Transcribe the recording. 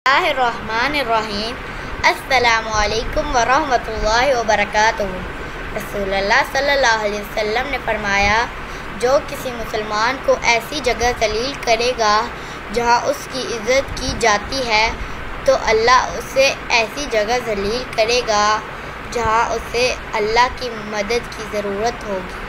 बिस्मिल्लाहिर्रहमानिर्रहीम। अस्सलामुअलैकुम वरहमतुल्लाहि वबरकातुहू। रसूलुल्लाह सल्लल्लाहु अलैहि वसल्लम ने फरमाया, जो किसी मुसलमान को ऐसी जगह जलील करेगा जहाँ उसकी इज़्ज़त की जाती है, तो अल्लाह उसे ऐसी जगह जलील करेगा जहाँ उसे अल्लाह की मदद की ज़रूरत होगी।